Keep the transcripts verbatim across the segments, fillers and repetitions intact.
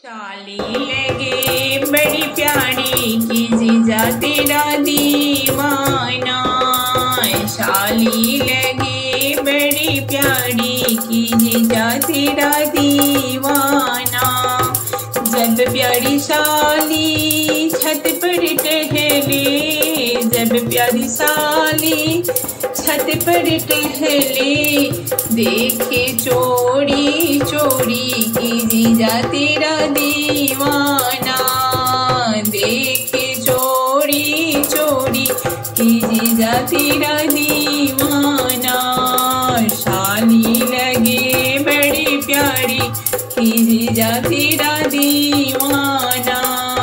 शाली लगे बड़ी प्यारी की जीजा तेरा दीवाना। शाली लगे बड़ी प्यारी की जीजा तेरा दीवाना। जब प्यारी शाली छत पर टहले, जब प्यारी शाली छत पर टहले, देखे चोरी चोरी की जीजा तेरा दीवाना। देखे चोरी चोरी की जीजा तेरा दीवाना। शाली लगे बड़ी प्यारी की जीजा तेरा दीवाना।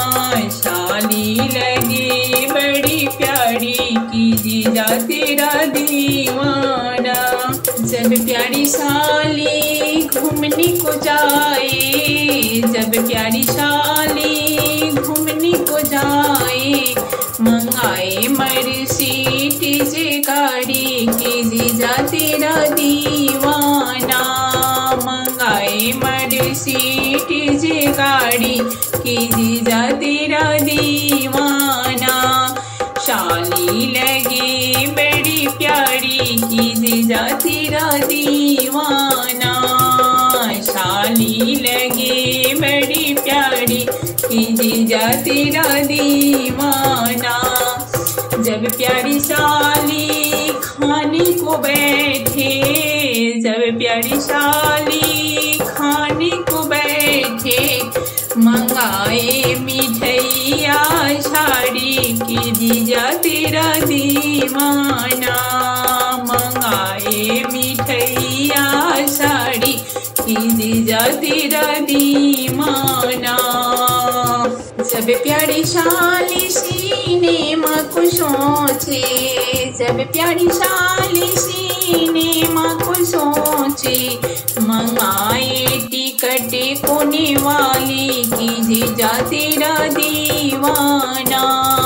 शाली लगे बड़ी प्यारी की जीजा तेरा दीवाना। जब प्यारी शाली घूमने को जाए, जब प्यारी शाली घूमने को जाए, मंगाए मर्सिडीज गाड़ी की जीजा तेरा दीवाना। मंगाए मर्सिडीज गाड़ी की जीजा तेरा दीवाना। शाली लगे बड़ी प्यारी की जीजा तेरा दीवाना। शाली लगे बड़ी प्यारी की जीजा तेरा दीवाना। जब प्यारी शाली खाने को बैठे, जब प्यारी शाली खाने को बैठे, मंगाए मिठैया साड़ी की जीजा तेरा दीवाना। मंगाए मिठैया साड़ी की जीजा तेरा दीवाना। जब प्यारी शाली सिनेमा को सोचे, जब प्यारी शाली सिनेमा को सोचे, मंगाए टिकट कोने वाली की जीजा तेरा दीवाना।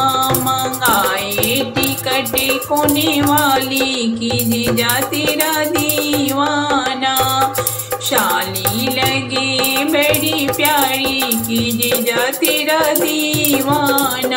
मंगाए टिकट कोने वाली की जीजा तेरा दीवाना। शाली लगे बड़ी प्यारी की जीजा तेरा दीवाना।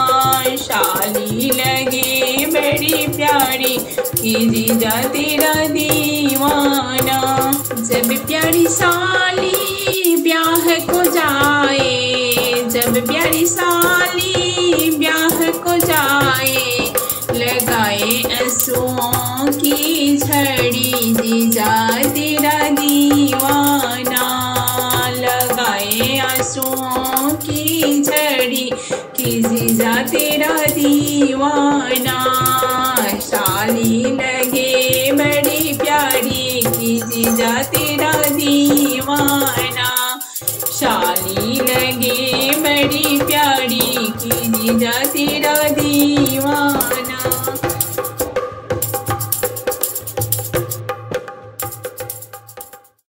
शाली लगे बड़ी प्यारी की जीजा तेरा दीवाना। जब प्यारी शाली ब्याह को जाए, जब प्यारी शाली ब्याह को जाए, लगाए आंसुओं की झड़ी जीजा तेरा दीवाना। लगाए आंसुओं की झड़ी की जीजा तेरा दीवाना। शाली लगे बड़ी प्यारी की जीजा तेरा दीवाना। शाली लगे बड़ी प्यारी की जीजा तेरा दीवाना।